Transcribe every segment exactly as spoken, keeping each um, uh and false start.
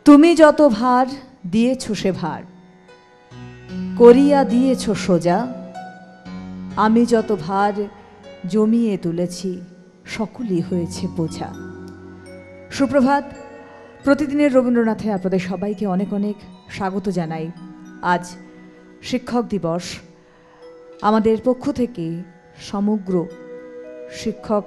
তুমি যত ভার দিয়েছ সে ভার করিয়া দিয়েছ সোজা, আমি যত ভার জমিয়ে তুলেছি সকলই হয়েছে বোঝা। সুপ্রভাত। প্রতিদিনের রবীন্দ্রনাথে আপনাদের সবাইকে অনেক অনেক স্বাগত জানাই। আজ শিক্ষক দিবস। আমাদের পক্ষ থেকে সমগ্র শিক্ষক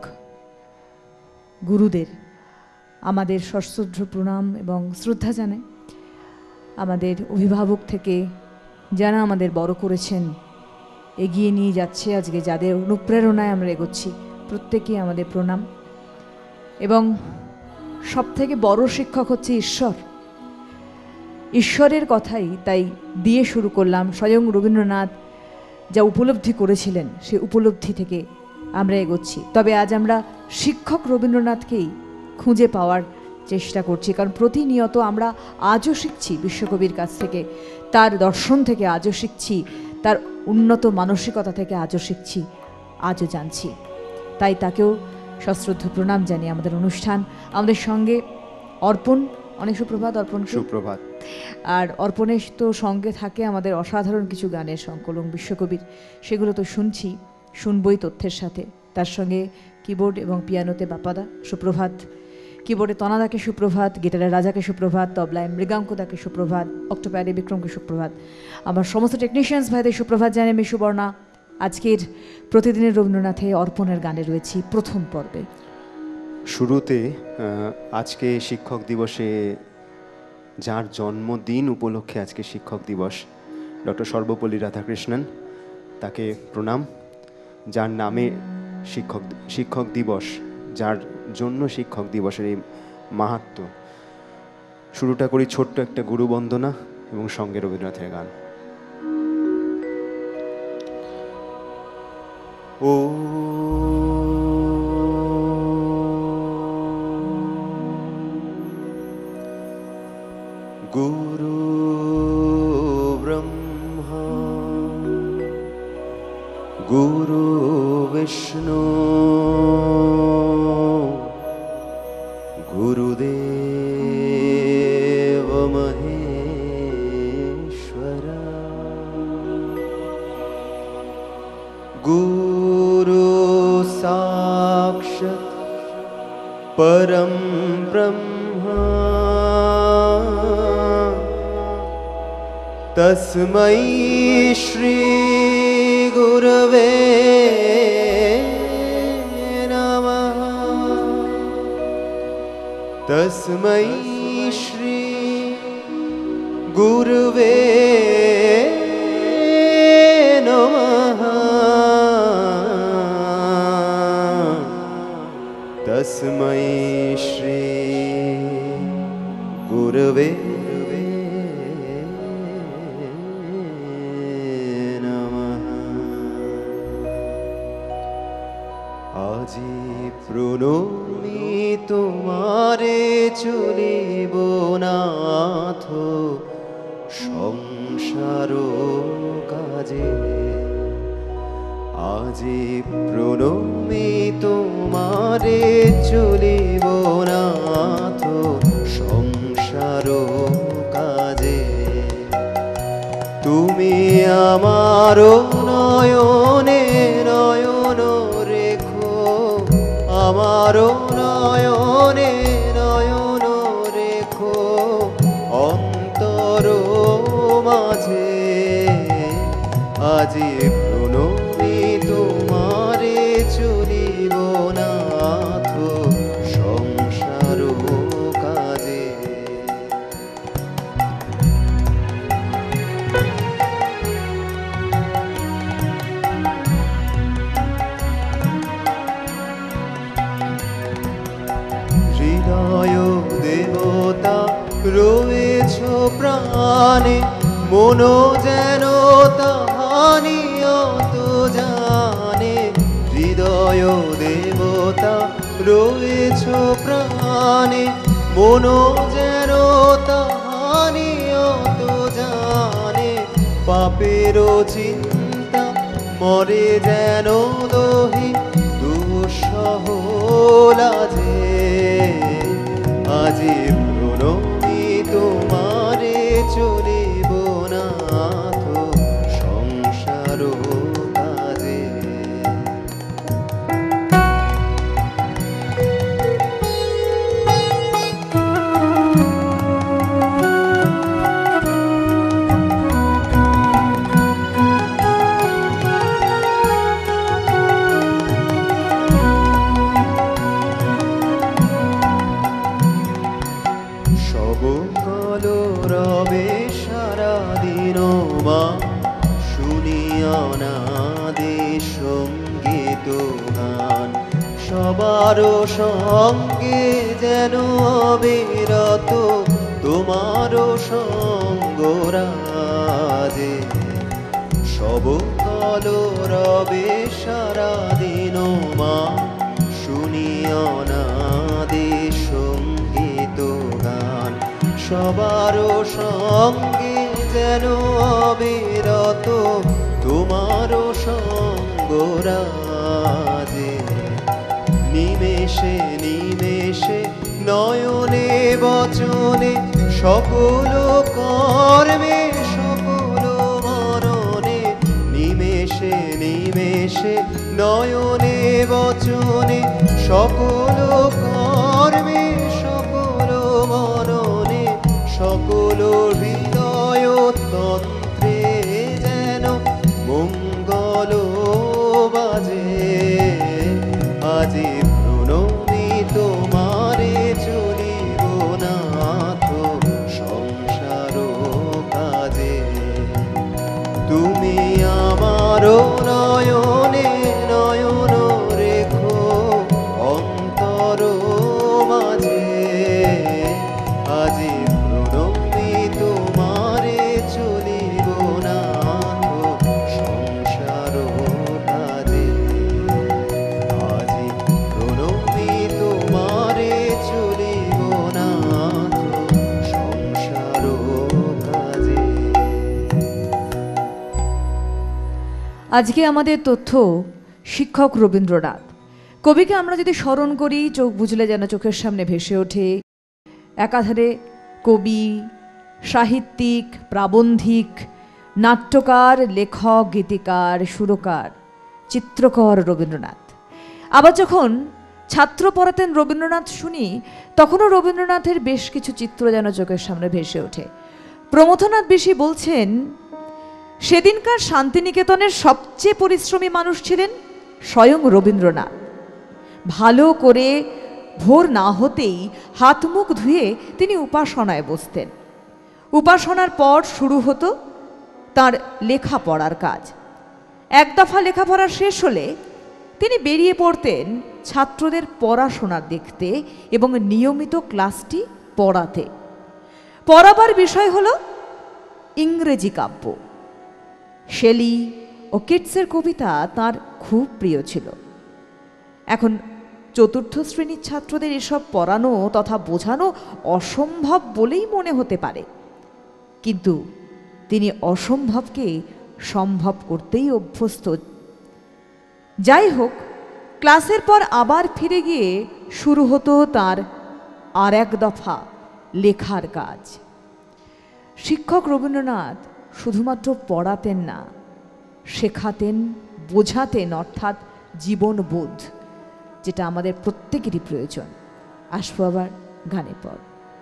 গুরুদের আমাদের সশ্রদ্ধ প্রণাম এবং শ্রদ্ধা জানাই। আমাদের অভিভাবক থেকে যারা আমাদের বড় করেছেন, এগিয়ে নিয়ে যাচ্ছে, আজকে যাদের অনুপ্রেরণায় আমরা এগোচ্ছি, প্রত্যেকেই আমাদের প্রণাম। এবং সবথেকে বড় শিক্ষক হচ্ছে ঈশ্বর। ঈশ্বরের কথাই তাই দিয়ে শুরু করলাম। স্বয়ং রবীন্দ্রনাথ যা উপলব্ধি করেছিলেন সে উপলব্ধি থেকে আমরা এগোচ্ছি। তবে আজ আমরা শিক্ষক রবীন্দ্রনাথকেই খুঁজে পাওয়ার চেষ্টা করছি, কারণ প্রতিনিয়ত আমরা আজও শিখছি বিশ্বকবির কাছ থেকে, তার দর্শন থেকে আজও শিখছি, তার উন্নত মানসিকতা থেকে আজও শিখছি, আজও জানছি। তাই তাকেও সশ্রদ্ধ প্রণাম জানিয়ে আমাদের অনুষ্ঠান। আমাদের সঙ্গে অর্পণ। অনেক সুপ্রভাত অর্পণ। সুপ্রভাত। আর অর্পণের তো সঙ্গে থাকে আমাদের অসাধারণ কিছু গানের সংকলন বিশ্বকবির, সেগুলো তো শুনছি, শুনবই তথ্যের সাথে। তার সঙ্গে কিবোর্ড এবং পিয়ানোতে বাপাদা, সুপ্রভাত। কিবোর্ডে তনাদাকে সুপ্রভাত, গিটারের রাজাকে সুপ্রভাত, তবলায় মৃগাঙ্কদাকে সুপ্রভাত, অক্টোপ্যাডে বিক্রমকে সুপ্রভাত। আমার সমস্ত টেকনিশিয়ানস ভাইদের সুপ্রভাত জানিয়ে আমি সুবর্ণা আজকের প্রতিদিনের রবীন্দ্রনাথে অর্পণের গানে রয়েছি প্রথম পর্বে। শুরুতে আজকে শিক্ষক দিবসে যার জন্মদিন উপলক্ষে আজকে শিক্ষক দিবস, ডক্টর সর্বপল্লী রাধাকৃষ্ণন, তাকে প্রণাম। যার নামে শিক্ষক শিক্ষক দিবস, যার জন্য শিক্ষক দিবসের এই মাহাত্ম্য। শুরুটা করি ছোট্ট একটা গুরু বন্দনা এবং সঙ্গে রবীন্দ্রনাথের গান। ও গুরু ব্রহ্মা গুরু বিষ্ণু গুরুদেব মহেশ্বরা, গুরু সাক্ষাৎ পরম ব্রহ্মা তস্मै শ্রী গুরবে নমঃ। তস্मै শ্রী গুরবে নমঃ। তস্मै শ্রী গুরবে আজি প্রণমি তোমারে চলিব নাথ সংসার কাজে। আজি প্রণমি তোমারে চলিব নাথ সংসার কাজে। তুমি আমার নয়নে নয়ন রেখো, আমার নয়নে নয়ন রেখো অন্তর মাঝে। আজি প্রণমি তোমারে চলিব নাথ সংসার কাজে। হৃদয় দেবতা রয়েছ প্রাণে, মনো যেন তাহানিয়ত জানে। হৃদয় দেবতা রয়েছ প্রাণে, মনো যেন তাহানিয়ত জানে। পাপের চিন্তা মরে যেন দহি দুঃসহ লাজে। আজি প্রণমি সব কলরবে সারাদিন মা শুনিয়া নাদে সঙ্গীত গান, সবার সঙ্গে যেন অবিরত তোমার সঙ্গ রাজে। সব কলরবে সারাদিন মা শুনিয়া নাদে সঙ্গীত গান, সবার সঙ্গে যেন অবিরত তোমার সঙ্গ রাজে। নিমেষে নিমেষে নয়নে বচনে সকল কর্মে সকল মরণে, নিমেষে নিমেষে নয়নে বচনে সকল কর্মে সকল মরণে, সকল হৃদয় তন্ত্রে যেন মঙ্গল বাজে। আজি প্রণমী তোমারে চলিব নাথ সংসার কাজে। তুমি আমার নয়নে নয়ন রেখো অন্তর মাঝে। আজি প্রণমী তোমারে চলিব নাথ সংসার কাজে। আজি প্রণমী তোমারে চলিব নাথ সংসার কাজে। আজকে আমাদের তথ্য শিক্ষক রবীন্দ্রনাথ। কবিকে আমরা যদি স্মরণ করি, চোখ বুঝলে যেন চোখের সামনে ভেসে ওঠে একাধারে কবি, সাহিত্যিক, প্রাবন্ধিক, নাট্যকার, লেখক, গীতিকার, সুরকার, চিত্রকর রবীন্দ্রনাথ। আবার যখন ছাত্র পড়াতেন রবীন্দ্রনাথ শুনি, তখনও রবীন্দ্রনাথের বেশ কিছু চিত্র যেন চোখের সামনে ভেসে ওঠে। প্রমথনাথ বেশি বলছেন, সেদিনকার শান্তিনিকেতনের সবচেয়ে পরিশ্রমী মানুষ ছিলেন স্বয়ং রবীন্দ্রনাথ। ভালো করে ভোর না হতেই হাত মুখ ধুয়ে তিনি উপাসনায় বসতেন। উপাসনার পর শুরু হতো তার লেখাপড়ার কাজ। এক দফা লেখাপড়া শেষ হলে তিনি বেরিয়ে পড়তেন ছাত্রদের পড়াশোনা দেখতে এবং নিয়মিত ক্লাসটি পড়াতে। পড়াবার বিষয় হল ইংরেজি কাব্য। শেলি ও কিটসের কবিতা তার খুব প্রিয় ছিল। এখন চতুর্থ শ্রেণীর ছাত্রদের এসব পড়ানো তথা বোঝানো অসম্ভব বলেই মনে হতে পারে, কিন্তু তিনি অসম্ভবকে সম্ভব করতেই অভ্যস্ত। যাই হোক, ক্লাসের পর আবার ফিরে গিয়ে শুরু হতো তার আর এক দফা লেখার কাজ। শিক্ষক রবীন্দ্রনাথ শুধুমাত্র পড়াতেন না, শেখাতেন, বোঝাতেন, অর্থাৎ জীবনবোধ, যেটা আমাদের প্রত্যেকেরই প্রয়োজন। আসবো আবার গানের পর।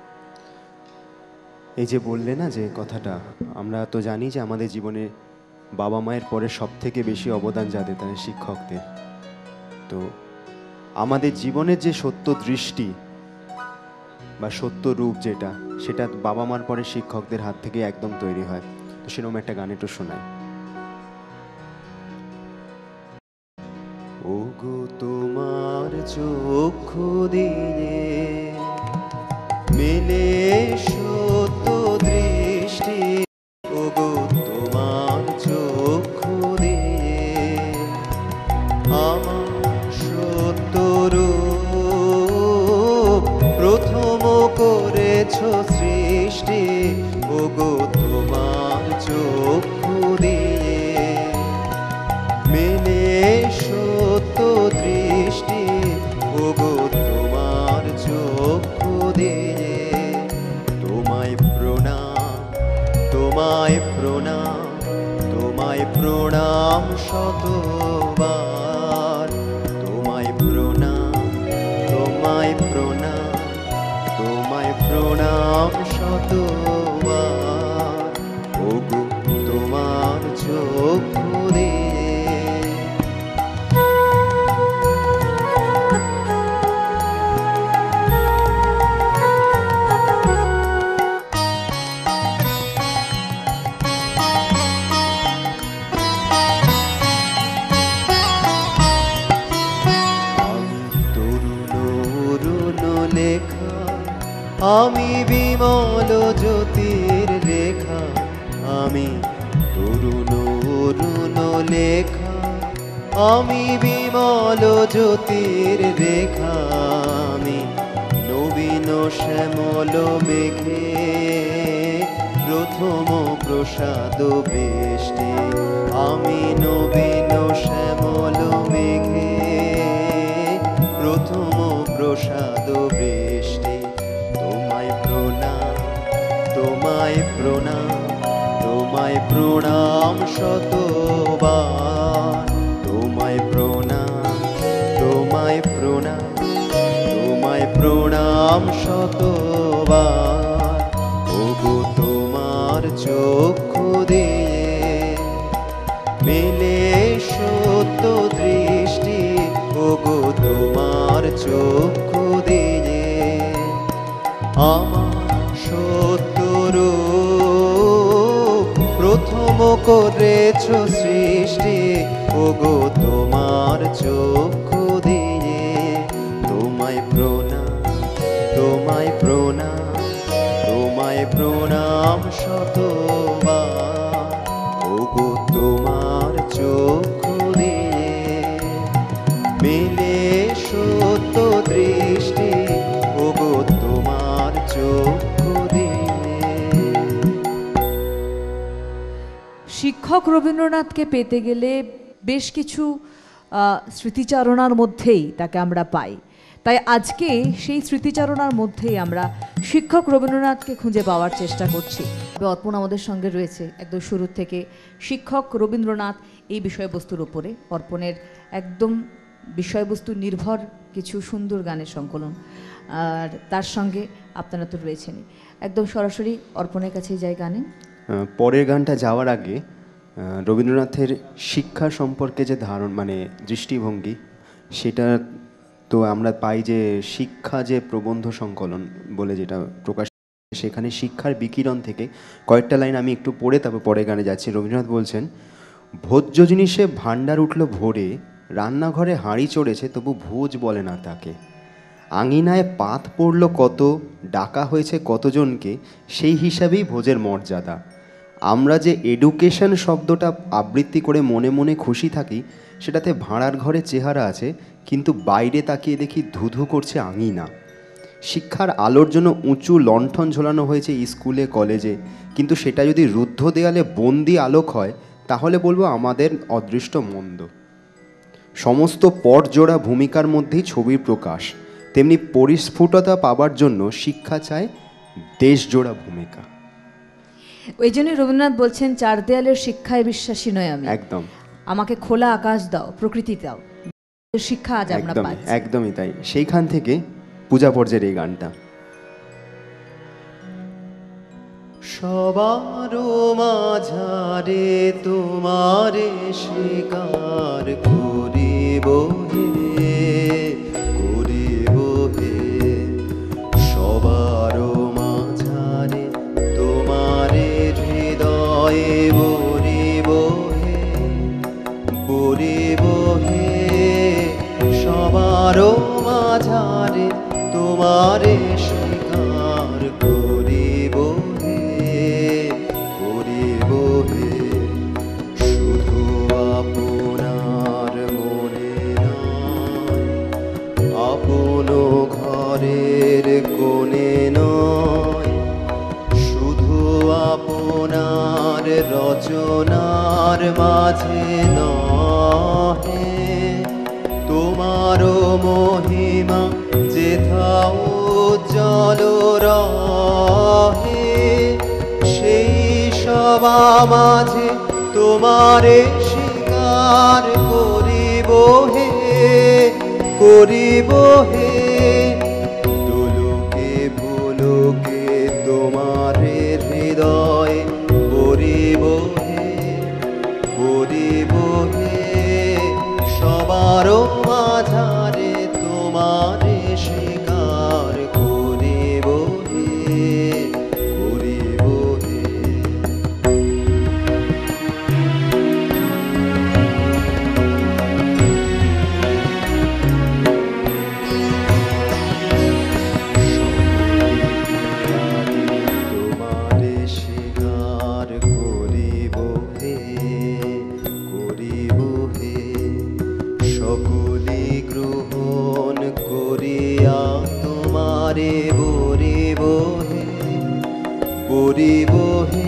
এই যে বললে না যে কথাটা, আমরা তো জানি যে আমাদের জীবনে বাবা মায়ের পরে সব থেকে বেশি অবদান যাদের, তাদের শিক্ষকদের। তো আমাদের জীবনের যে সত্য দৃষ্টি বা সত্য রূপ যেটা, সেটা বাবা মার পরে শিক্ষকদের হাত থেকে একদম তৈরি হয়। তো সেরকম একটা গান একটু শোনাই। ওগো তোমার চক্ষু দিয়ে মেলে সত্য দৃষ্টি, ওগো তোমার চক্ষু দিয়ে আমার সত্য রূপ প্রথম করেছ সৃষ্টি, ওগো তোমার চক্ষু দিয়ে মেলে সত্য দৃষ্টি, ওগো তোমার চক্ষু দিয়ে। তোমায় প্রণাম, তোমায় প্রণাম, তোমায় প্রণাম শতবার, তোমায় প্রণাম, তোমায় প্রণাম, তোমায় প্রণাম শতবার, ওগো তোমার চক্ষু দিয়ে। জ্যোতির রেখা, আমি তরুণ অরুণ লেখা, আমি বিমল জ্যোতির রেখা, আমি নবীন শ্যামল মেঘে প্রথম প্রসাদ বৃষ্টি, আমি নবীন শ্যামল মেঘে প্রথম প্রসাদ বৃষ্টি। তোমায় প্রণাম, তোমায় প্রণাম, তোমায় প্রণাম শতবার, তোমায় প্রণাম, তোমায় প্রণাম, তোমায় প্রণাম শতবার। ওগো তোমার চক্ষু দিয়ে মেলে সত্য দৃষ্টি, ওগো তোমার চক্ষু দিয়ে আমার সত্য রূপ প্রথম করেছ সৃষ্টি, ওগো তোমার চক্ষু দিয়ে। তোমায় প্রণাম, তোমায় প্রণাম, তোমায় প্রণাম শতবার, ওগো তোমার চক্ষু দিয়ে মেলে সত্য দৃষ্টি, ওগো তোমার চক্ষু দিয়ে। শিক্ষক রবীন্দ্রনাথকে পেতে গেলে বেশ কিছু আহ, স্মৃতিচারণার মধ্যেই তাকে আমরা পাই। তাই আজকে সেই স্মৃতিচারণার মধ্যেই আমরা শিক্ষক রবীন্দ্রনাথকে খুঁজে পাওয়ার চেষ্টা করছি। অর্পণ আমাদের সঙ্গে রয়েছে একদম শুরু থেকে শিক্ষক রবীন্দ্রনাথ এই বিষয়বস্তুর ওপরে। অর্পণের একদম বিষয়বস্তু নির্ভর কিছু সুন্দর গানের সংকলন, আর তার সঙ্গে আপনারা তো রয়েছেনই। একদম সরাসরি অর্পণের কাছেই যাই গানে। পরের গানটা যাওয়ার আগে রবীন্দ্রনাথের শিক্ষা সম্পর্কে যে ধারণ মানে দৃষ্টিভঙ্গি, সেটা তো আমরা পাই যে শিক্ষা যে প্রবন্ধ সংকলন বলে যেটা প্রকাশ, সেখানে শিক্ষার বিকিরণ থেকে কয়েকটা লাইন আমি একটু পড়ে তারপর পরে গানে যাচ্ছি। রবীন্দ্রনাথ বলছেন, ভোজ্য জিনিসে ভাণ্ডার উঠল ভোরে, রান্নাঘরে হাঁড়ি চড়েছে তবু ভোজ বলে না তাকে, আঙিনায় পাত পড়ল কত, ডাকা হয়েছে কতজনকে, সেই হিসাবেই ভোজের মর্যাদা। আমরা যে এডুকেশন শব্দটা আবৃত্তি করে মনে মনে খুশি থাকি, সেটাতে ভাঁড়ার ঘরে চেহারা আছে, কিন্তু বাইরে তাকিয়ে দেখি ধুধু করছে আঙিনা। শিক্ষার আলোর জন্য উঁচু লণ্ঠন ঝোলানো হয়েছে স্কুলে কলেজে, কিন্তু সেটা যদি রুদ্ধ দেয়ালে বন্দি আলোক হয়, তাহলে বলবো আমাদের অদৃষ্ট মন্দ। সমস্ত পটজোড়া ভূমিকার মধ্যেই ছবির প্রকাশ, তেমনি পরিস্ফুটতা পাবার জন্য শিক্ষা চায় দেশজোড়া ভূমিকা। ওই জন্যই রবীন্দ্রনাথ বলছেন, চার দেয়ালের শিক্ষায় বিশ্বাসী নয় আমি, একদম আমাকে খোলা আকাশ দাও, প্রকৃতি দাও। শিক্ষা আজ আমরা পাচ্ছি। একদমই তাই। সেইখান থেকে পূজা পর্যায়ের এই গানটা। সবার মাঝারে তোমারে স্বীকার করিব হে, করিব হে, সবার মাঝারে তোমারে হৃদয়ে বরিব হে, বরিব হে, সবার মাঝারে তোমারে স্বীকার করিব হে, করিব হে, শুধু আপনার মনে নয়, আপন ঘরের কোণে নয়, শুধু আপনার রচনার মাঝে নহে, তোমারও মহিমা যেথাও জল রহে, সেই সবা মাঝে তোমারে স্বীকার করিব হে, করিব হে, দোলকে ভুলকে তোমারে হৃদয় করিব হে, করিব হে, সবার মাঝারে তোমারে স্বীকার করিব হে, করিব হে। করিব হে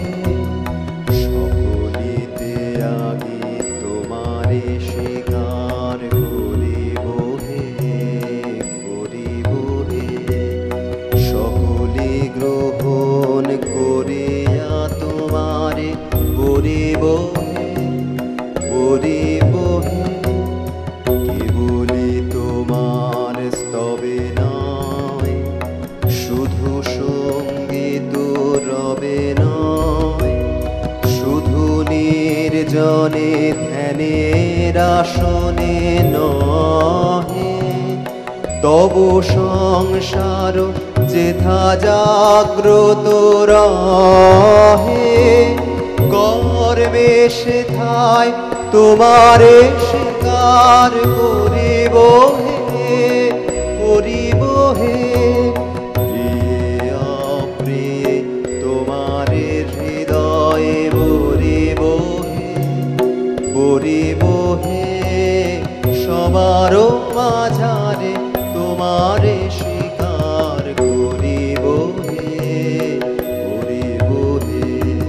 সকলিতে আগে তোমারে স্বীকার করিব হে করিব হে সকলে গ্রহণ করিয়া তোমারে করিব হে করিব হে কেবলি তোমার স্তবে নয় শুধু সঙ্গীত রবে নয় শুধু নির্জনে ধ্যানের আসনে নহে তব সংসার যেথা জাগ্রত রহে কর্মে সেথায় তোমারে স্বীকার করিব হে করিব হে প্রিয় অপ্রিয় তোমারে হৃদয়ে বরিব হে বরিব হে সবার মাঝারে তোমারে স্বীকার করিব হে করিব হে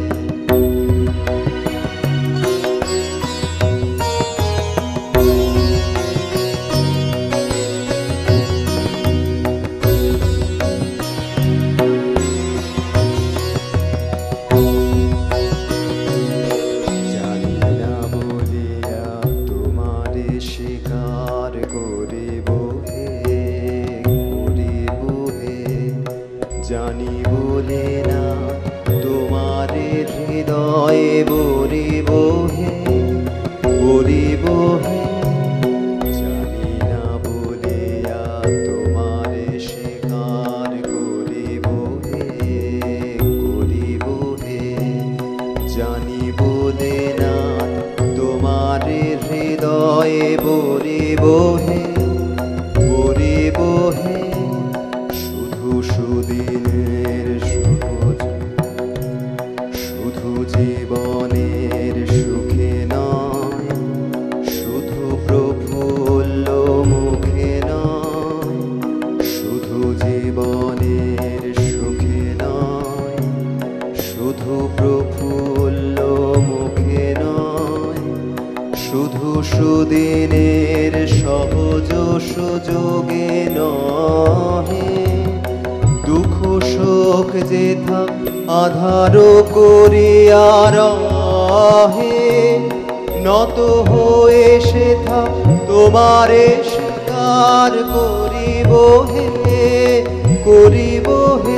জানি বলে না তোমারে হৃদয়ে বরিব হে বরিব হে জানি না বলিয়া তোমারে স্বীকার করিব হে করিব হে জানি বলে না তোমারে হৃদয়ে বরিব হে বরিব হে সুদিনের সহজ শুধু জীবনের সুখে নয় শুধু প্রফুল্ল মুখে নয় শুধু জীবনের সুখে নয় শুধু প্রফুল্ল মুখে নয় শুধু সুদিনের সহজ সুযোগে নহে দুঃখ শোক যেথা আধার করিয়া রহে নত হয়ে সেথা তোমারে স্বীকার করিব হে করিব হে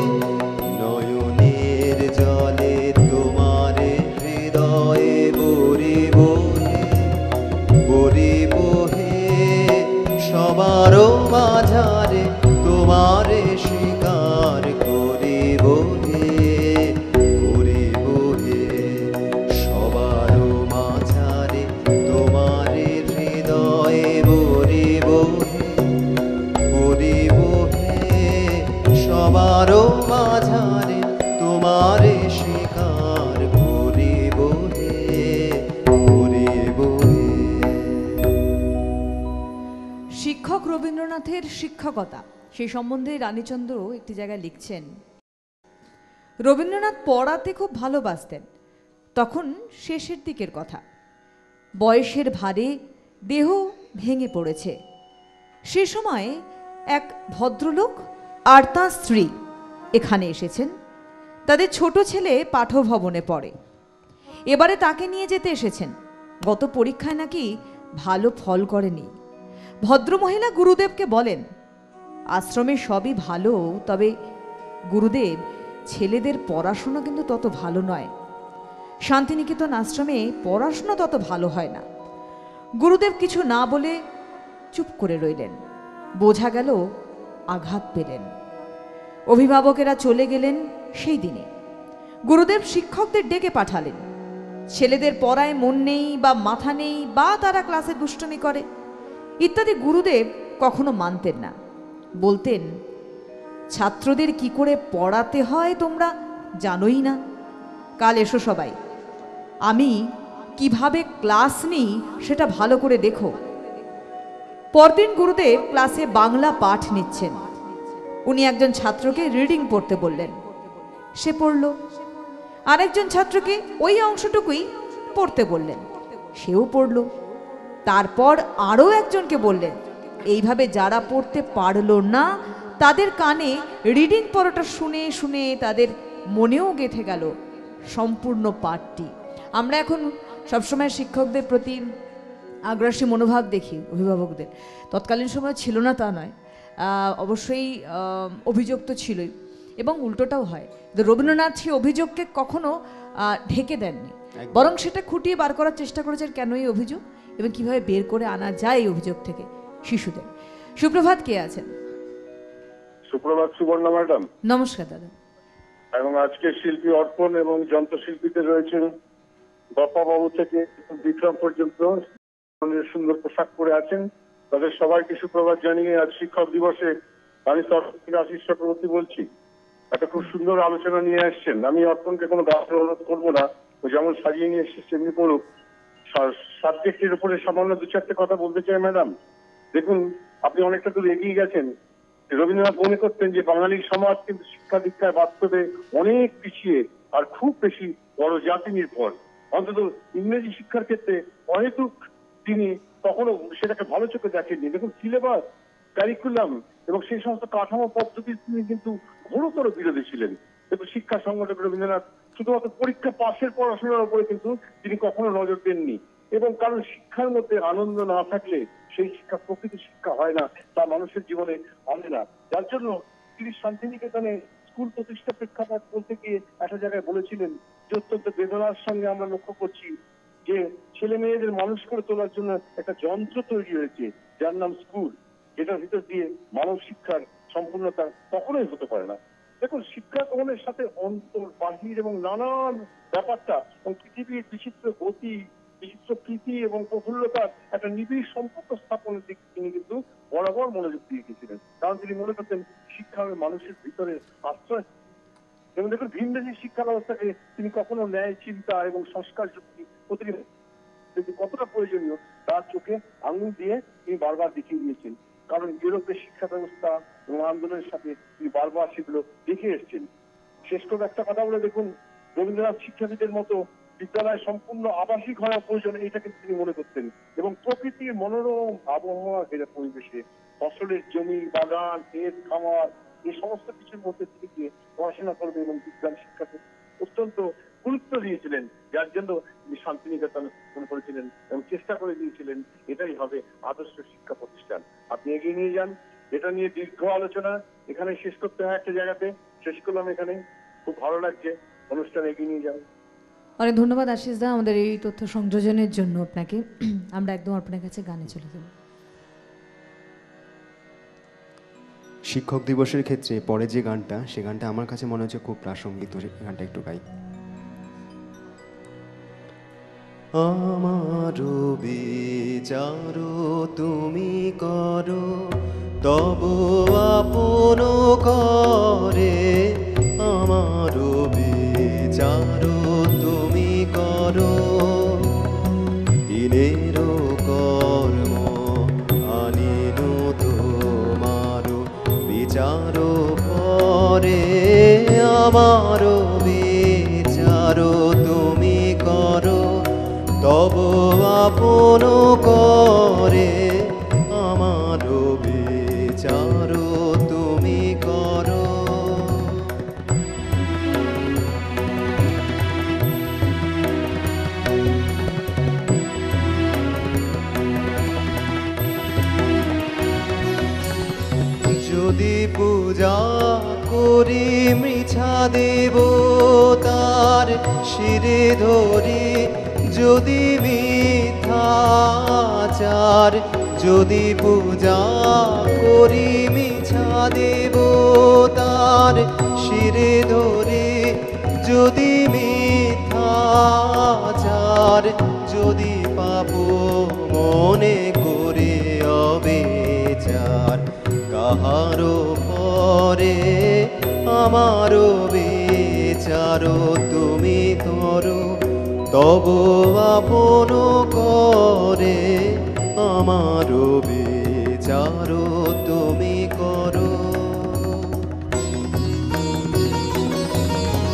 নয়নের জলে তোমারে হৃদয়ে বরিব হে বরিব হে সবার মাঝারে তোমারে স্বীকার করিব হে করিব হে সবার মাঝারে তোমারে হৃদয়ে বরিব হে বরিব হে সবার মাঝারে তোমারে স্বীকার করিব হে করিব হে। শিক্ষক রবীন্দ্রনাথের শিক্ষকতা সেই সম্বন্ধে রানীচন্দ্র একটি জায়গায় লিখছেন, রবীন্দ্রনাথ পড়াতে খুব ভালোবাসতেন। তখন শেষের দিকের কথা, বয়সের ভারে দেহ ভেঙে পড়েছে। সে সময় এক ভদ্রলোক আর তাঁর স্ত্রী এখানে এসেছেন। তাদের ছোট ছেলে পাঠভবনে পড়ে। এবারে তাকে নিয়ে যেতে এসেছেন। গত পরীক্ষায় নাকি ভালো ফল করেনি। ভদ্রমহিলা গুরুদেবকে বলেন, আশ্রমে সবই ভালো, তবে গুরুদেব ছেলেদের পড়াশোনা কিন্তু তত ভালো নয়। শান্তিনিকেতন আশ্রমে পড়াশোনা তত ভালো হয় না। গুরুদেব কিছু না বলে চুপ করে রইলেন। বোঝা গেল আঘাত পেলেন। অভিভাবকেরা চলে গেলেন সেই দিনে। গুরুদেব শিক্ষকদের ডেকে পাঠালেন। ছেলেদের পড়ায় মন নেই বা মাথা নেই বা তারা ক্লাসে দুষ্টুমি করে ইত্যাদি গুরুদেব কখনো মানতেন না। বলতেন, ছাত্রদের কি করে পড়াতে হয় তোমরা জানোই না। কাল এসো সবাই, আমি কিভাবে ক্লাস নিই সেটা ভালো করে দেখো। পরদিন গুরুদেব ক্লাসে বাংলা পাঠ নিচ্ছেন। উনি একজন ছাত্রকে রিডিং পড়তে বললেন। সে পড়ল। আরেকজন ছাত্রকে ওই অংশটুকুই পড়তে বললেন, সেও পড়ল। তারপর আরও একজনকে বললেন। এইভাবে যারা পড়তে পারলো না তাদের কানে রিডিং পড়াটা শুনে শুনে তাদের মনেও গেঁথে গেল সম্পূর্ণ পাঠটি। আমরা এখন সবসময় শিক্ষকদের প্রতি আগ্রাসী মনোভাব দেখি, অভিভাবকদের। তৎকালীন সময় ছিল না তা নয়, অবশ্যই অভিযোগ তো ছিলই, এবং উল্টোটাও হয়। রবীন্দ্রনাথ সেই অভিযোগকে কখনো ঢেকে দেননি, বরং সেটা খুঁটিয়ে বার করার চেষ্টা করেছেন কেন এই অভিযোগ এবং কিভাবে বের করে আনা যায় এই অভিযোগ থেকে শিশুদের। সুপ্রভাত, কে আছেন? সুপ্রভাত সুবর্ণা ম্যাডাম। নমস্কার দাদা। এবং আজকে শিল্পী অর্পণ এবং যন্ত্রশিল্পীতে রয়েছেন বাপ্পাবাবু থেকে বিক্রম পর্যন্ত সুন্দর পোশাক পরে আছেন। তাদের সবাইকে সুপ্রভাত জানিয়ে আজ শিক্ষক দিবসে আমি সরকারি আশিস চক্রবর্তী বলছি। একটা খুব সুন্দর আলোচনা নিয়ে আসছেন। আমি অর্পণকে কোনো গাছের অনুরোধ করবো না, ও যেমন সাজিয়ে নিয়ে এসছে সেমনি পড়ুক। সাবজেক্টের উপরে সামান্য দু চারটে কথা বলতে চাই ম্যাডাম। দেখুন, আপনি অনেকটা দূর এগিয়ে গেছেন। রবীন্দ্রনাথ মনে করতেন যে বাঙালির সমাজ কিন্তু শিক্ষা দীক্ষায় বাস্তবে অনেক পিছিয়ে আর খুব বেশি বড় জাতি নির্ভর। অন্তত ইংরেজি শিক্ষার ক্ষেত্রে অহেতুক তিনি কখনো সেটাকে ভালো চোখে দেখেননি। দেখুন, সিলেবাস, ক্যারিকুলাম এবং সেই সমস্ত কাঠামো পদ্ধতির তিনি কিন্তু ঘোরতর বিরোধী ছিলেন। দেখুন, শিক্ষা সংগঠক রবীন্দ্রনাথ শুধুমাত্র পরীক্ষা পাশের পড়াশোনার উপরে কিন্তু তিনি কখনো নজর দেননি। এবং কারণ শিক্ষার মধ্যে আনন্দ না থাকলে সেই শিক্ষা প্রকৃত শিক্ষা হয় না, তা মানুষের জীবনে আনে না। যার জন্য তিনি শান্তিনিকেতনে স্কুল প্রতিষ্ঠা প্রেক্ষাপট বলতে গিয়ে একটা জায়গায় বলেছিলেন যে অত্যন্ত বেদনার সঙ্গে আমরা লক্ষ্য করছি যে ছেলে মেয়েদের মানুষ করে তোলার জন্য একটা যন্ত্র তৈরি হয়েছে যার নাম স্কুল, যেটার ভিতর দিয়ে মানব শিক্ষার সম্পূর্ণতা কখনোই হতে পারে না। দেখুন, শিক্ষা গ্রহণের সাথে অন্তর, বাহির এবং নানান ব্যাপারটা এবং পৃথিবীর বিচিত্র গতি, বিচিত্র প্রীতি এবং প্রফুল্লতার একটা নিবিড় সম্পর্ক স্থাপনের দিকে তিনি কিন্তু বরাবর মনোযোগ দিয়ে গেছিলেন। কারণ তিনি মনে করতেন শিক্ষা হবে মানুষের ভিতরে আশ্রয়। এবং দেখুন, ভিনদেশী শিক্ষা ব্যবস্থাকে তিনি কখনো ন্যায় চিন্তা এবং সংস্কার যুক্তি প্রতিটি কতটা প্রয়োজনীয় তার চোখে আঙুল দিয়ে তিনি বারবার দেখিয়ে দিয়েছেন। কারণ ইউরোপের শিক্ষা ব্যবস্থা এবং আন্দোলনের সাথে তিনি বারবার সেগুলো দেখে এসছেন। শেষ করে একটা কথা বলে দেখুন, রবীন্দ্রনাথ শিক্ষাবিদের মতো বিদ্যালয় সম্পূর্ণ আবাসিক হওয়া প্রয়োজন, এটা কিন্তু তিনি মনে করতেন। এবং প্রকৃতির মনোরম আবহাওয়া ঘেরা পরিবেশে ফসলের জমি, বাগান, ক্ষেত, খামার এই সমস্ত কিছুর মধ্যে তিনি গিয়ে পড়াশোনা করবে এবং বিজ্ঞান শিক্ষাকে অত্যন্ত গুরুত্ব দিয়েছিলেন। যার জন্য তিনি শান্তিনিকেতন মনে করেছিলেন এবং চেষ্টা করে দিয়েছিলেন এটাই হবে আদর্শ শিক্ষা প্রতিষ্ঠান। আপনি এগিয়ে নিয়ে যান। এটা নিয়ে দীর্ঘ আলোচনা এখানে শেষ করতে হয় একটা জায়গাতে, শেষ করলাম এখানে। খুব ভালো লাগছে, অনুষ্ঠান এগিয়ে নিয়ে যান। অনেক ধন্যবাদ আশিস দা আমাদের এই তথ্য সংযোজনের জন্য আপনাকে। আমরা একদম আপনার কাছে গানে চলে যাব। শিক্ষক দিবসের ক্ষেত্রে পরে যে গানটা, সে গানটা আমার কাছে মনে হচ্ছে খুব প্রাসঙ্গিক, তো গানটা একটু গাই। আমারও বিচার তুমি করো, তব আপন করে। আমারও বিচার তুমি করো, দিনের কর্ম আনিল তোমার বিচার পরে। আমারও বিচার তুমি করো, তব আপন করে। আমারও বিচার তুমি করো। যদি পূজা করি মৃছা দেবতার শিরে ধরি, যদি মিথ্যাচার, যদি পূজা করি মিছা দেবতার শিরে ধরি, যদি মিথ্যাচার, যদি পাপ মনে করে অবিচার কাহারো পরে। আমারও বিচার তুমি করো, তব আপন করে। আমারও বিচার তুমি করো।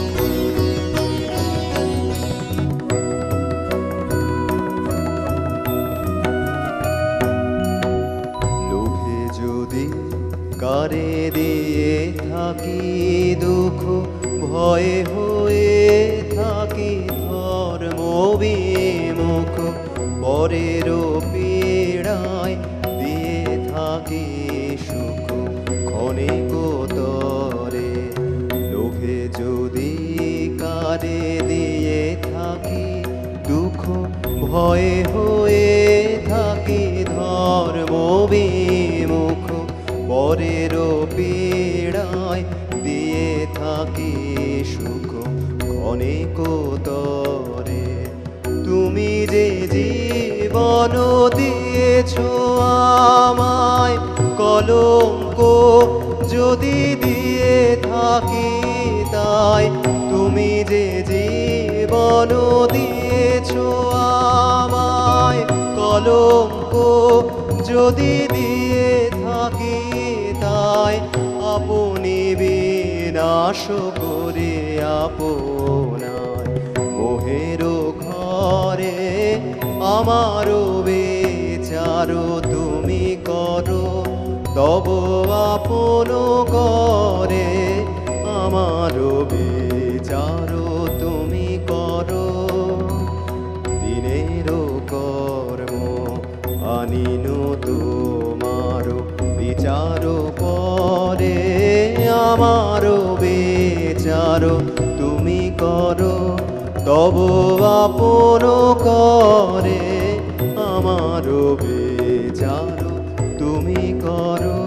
ভয়ে হয়ে থাকি ধর্ম বিমুখ, পরের পীড়ায় দিয়ে থাকি সুখ ক্ষণিক তরে। লোভে যদি কারে দিয়ে থাকি দুঃখ, ভয়ে হয়ে থাকি ধর্ম বিমুখ, পরের পীড়ায় দিয়ে থাকি সুখ ক্ষণিক তরে। তুমি যে জীবন দিয়েছ আমায়, কলঙ্ক যদি দিয়ে থাকি তাই। তুমি যে জীবন দিয়েছ আমায়, কলঙ্ক যদি দিয়ে থাকি তাই। আপনি বিনাশ করে আপনার মোহের ঘরে আমারও বিচার তুমি করো, তব আপন করে আমারও বিচার তুমি করো। দিনের কর্ম আনিন তোমার বিচার পরে, আমারও বিচার তুমি করো, তব আপন করে আমারও বিচার তুমি করো।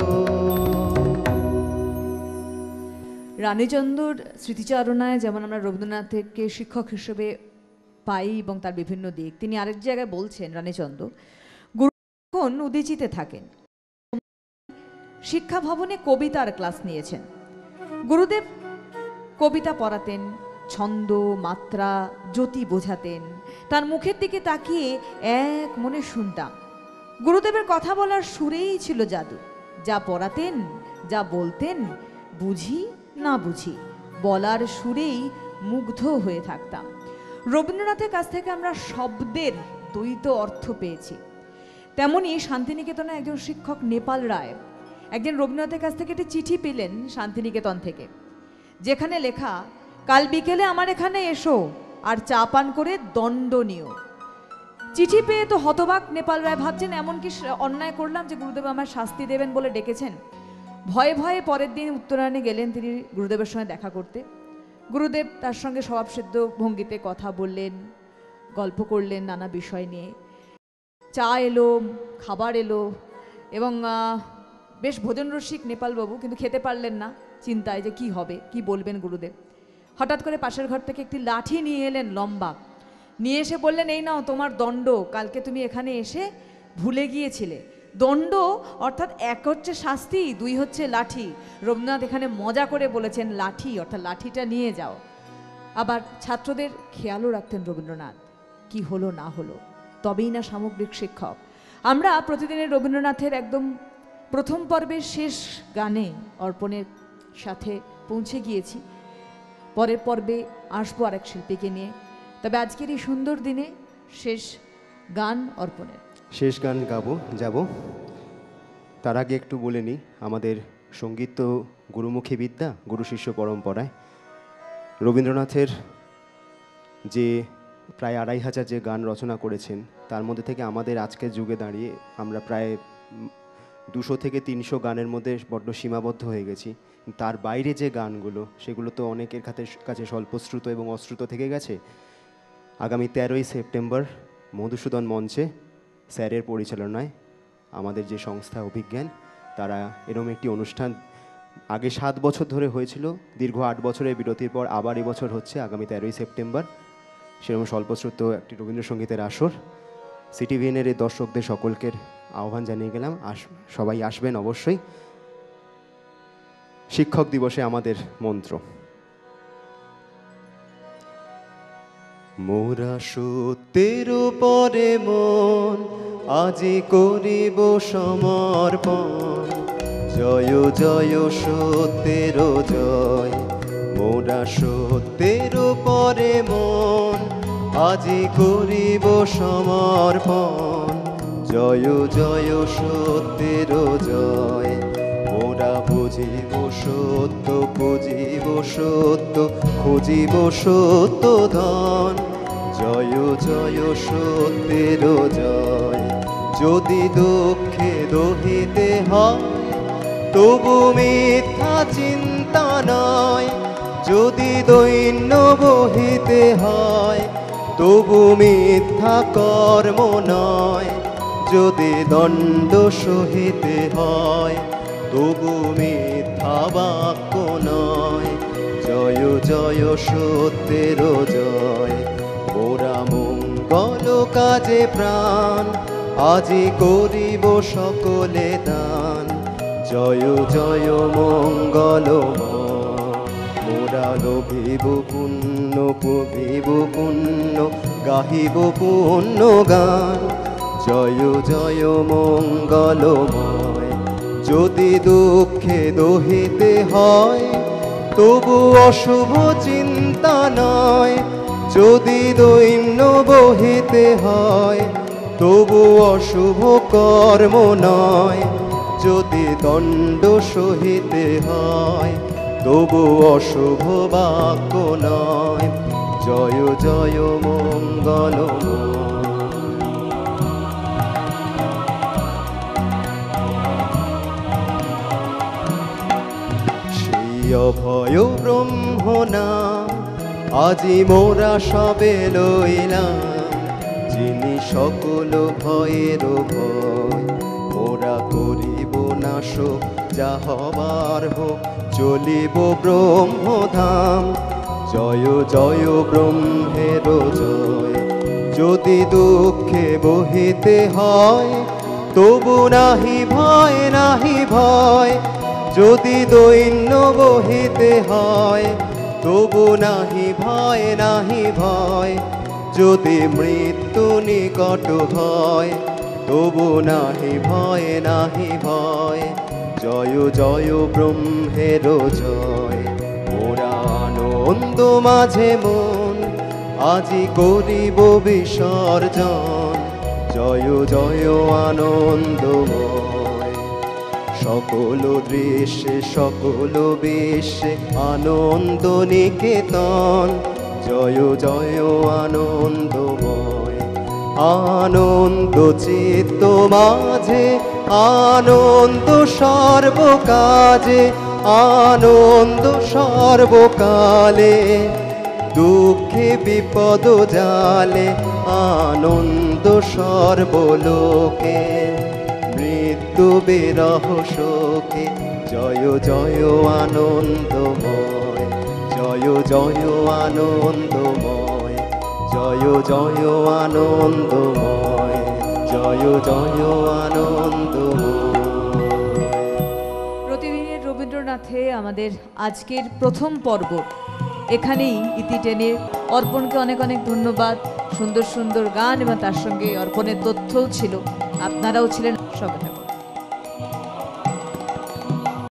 রানীচন্দর স্মৃতিচারণায় যেমন আমরা রবীন্দ্রনাথকে শিক্ষক হিসেবে পাই এবং তার বিভিন্ন দিক, তিনি আরেক জায়গায় বলছেন রানীচন্দ্র গুরু যখন উদীচিতে থাকেন, শিক্ষা ভবনে কবিতার ক্লাস নিয়েছেন। গুরুদেব কবিতা পড়াতেন, ছন্দ মাত্রা জ্যোতি বোঝাতেন, তার মুখের দিকে তাকিয়ে এক মনে শুনতাম। গুরুদেবের কথা বলার সুরেই ছিল জাদু। যা পড়াতেন, যা বলতেন, বুঝি না বুঝি বলার সুরেই মুগ্ধ হয়ে থাকতাম। রবীন্দ্রনাথের কাছ থেকে আমরা শব্দের দ্বৈত অর্থ পেয়েছি। তেমনি শান্তিনিকেতনে একজন শিক্ষক নেপাল রায় একদিন রবীন্দ্রনাথের কাছ থেকে একটি চিঠি পেলেন শান্তিনিকেতন থেকে, যেখানে লেখা, কাল বিকেলে আমার এখানে এসো আর চা পান করে দণ্ড নিও। চিঠি পেয়ে তো হতবাক নেপাল রায়, ভাবছেন এমন কি অন্যায় করলাম যে গুরুদেব আমার শাস্তি দেবেন বলে ডেকেছেন। ভয়ে ভয়ে পরের দিন উত্তরায়ণে গেলেন তিনি গুরুদেবের সঙ্গে দেখা করতে। গুরুদেব তার সঙ্গে স্বভাবসিদ্ধ ভঙ্গিতে কথা বললেন, গল্প করলেন নানা বিষয় নিয়ে। চা এলো, খাবার এলো এবং বেশ ভোজন রসিক নেপালবাবু, কিন্তু খেতে পারলেন না, চিন্তায় যে কি হবে, কি বলবেন গুরুদেব। হঠাৎ করে পাশের ঘর থেকে একটি লাঠি নিয়ে এলেন লম্বা, নিয়ে এসে বললেন, এই নাও তোমার দণ্ড, কালকে তুমি এখানে এসে ভুলে গিয়েছিলে। দণ্ড অর্থাৎ এক হচ্ছে শাস্তি, দুই হচ্ছে লাঠি। রবীন্দ্রনাথ এখানে মজা করে বলেছেন লাঠি, অর্থাৎ লাঠিটা নিয়ে যাও। আবার ছাত্রদের খেয়ালও রাখতেন রবীন্দ্রনাথ, কি হলো না হলো, তবেই না সামগ্রিক শিক্ষক। আমরা প্রতিদিনের রবীন্দ্রনাথের একদম প্রথম পর্বের শেষ গানে অর্পণের সাথে পৌঁছে গিয়েছি। পরের পর্বে আসবো আরেক শিল্পীকে নিয়ে। তবে আজকের এই সুন্দর দিনে শেষ গান অর্পণের শেষ গান গাবো যাব। তার আগে একটু বলে নিই, আমাদের সঙ্গীত তো গুরুমুখী বিদ্যা, গুরু শিষ্য পরম্পরায়। রবীন্দ্রনাথের যে প্রায় আড়াই হাজার যে গান রচনা করেছেন, তার মধ্যে থেকে আমাদের আজকের যুগে দাঁড়িয়ে আমরা প্রায় দুশো থেকে তিনশো গানের মধ্যে বড্ড সীমাবদ্ধ হয়ে গেছি। তার বাইরে যে গানগুলো, সেগুলো তো অনেকের কাছে স্বল্পশ্রুত এবং অশ্রুত থেকে গেছে। আগামী তেরোই সেপ্টেম্বর মধুসূদন মঞ্চে স্যারের পরিচালনায় আমাদের যে সংস্থা অভিজ্ঞান, তারা এরকম একটি অনুষ্ঠান আগে সাত বছর ধরে হয়েছিল, দীর্ঘ আট বছরের বিরতির পর আবার এবছর হচ্ছে আগামী তেরোই সেপ্টেম্বর। সেরকম স্বল্পশ্রুত একটি রবীন্দ্রসঙ্গীতের আসর। সিটিভিএনের এই দর্শকদের সকলকে আহ্বান জানিয়ে গেলাম, আস সবাই আসবেন অবশ্যই। শিক্ষক দিবসে আমাদের মন্ত্র, মোরা সত্যের পরে মন আজি করিব সমর্পণ, জয় জয় সত্যের জয়। মোরা সত্যের পরে মন আজি করিব সমর্পণ, জয় জয় সত্যের জয়। মোরা বুঝিব সত্য, বুঝিব সত্য, খুঁজিব সত্য ধন। জয় জয় সত্যের জয়। যদি দুঃখে দহিতে হয় তবু মিথ্যা চিন্তা নয়। যদি দৈন্য বহিতে হয় তবু মিথ্যা কর্ম নয়। যদি দণ্ড সহিতে হয় তবু মিথ্যা বাক্য নয়। জয় জয় সত্যের জয়। মোরা মঙ্গল কাজে প্রাণ আজি করিব সকলে দান। জয় জয় মঙ্গলময়। মোরা লোভিব পুণ্য, পুভিব পুণ্য, গাহিব পুণ্য গান। জয় জয় মঙ্গলময়। যদি দুঃখে দহিতে হয় তবু অশুভ চিন্তা নয়। যদি দৈন্য বহিতে হয় তবু অশুভ কর্ম নয়। যদি দণ্ড সহিতে হয় তবু অশুভ বাক্য নয়। জয় জয় মঙ্গলময়। অভয় ব্রহ্ম নাম আজি মোরা সবে লইলাম। যিনি সকল ভয়ের ভয় মোরা করিব নাশ। যা হবার হোক চলিব ব্রহ্মধাম। জয় জয় ব্রহ্মের জয়। যদি দুঃখে বহিতে হয় তবু নাহি ভয়, নাহি ভয়। যদি দৈন্য বহিতে হয় তবু নাহি ভয়, নাহি ভয়। যদি মৃত্যু নিকট হয় তবু নাহি ভয়, নাহি ভয়। জয় জয় ব্রহ্মের জয়। মোরা আনন্দ মাঝে মন আজি করিব বিসর্জন। জয় জয় আনন্দময়। সকল দৃশ্যে সকল বিশ্বে আনন্দ নিকেতন। জয় জয় আনন্দময়। আনন্দ চিত্ত মাঝে আনন্দ সর্বকাজে, আনন্দ সর্বকালে। দুঃখে বিপদ জালে আনন্দ সর্বলোকে। মৃত্যু বিরহ শোকে জয় জয় আনন্দময়। জয় জয় আনন্দময়। জয় জয় আনন্দময়। জয় জয় আনন্দময়। প্রতিদিনের রবীন্দ্রনাথে আমাদের আজকের প্রথম পর্ব এখানেই ইতি টেনে। অর্পণকে অনেক অনেক ধন্যবাদ। সুন্দর সুন্দর গান এবং তার সঙ্গে অর্পণের তথ্যও ছিল। আপনারাও ছিলেন। সঙ্গে থাকুন।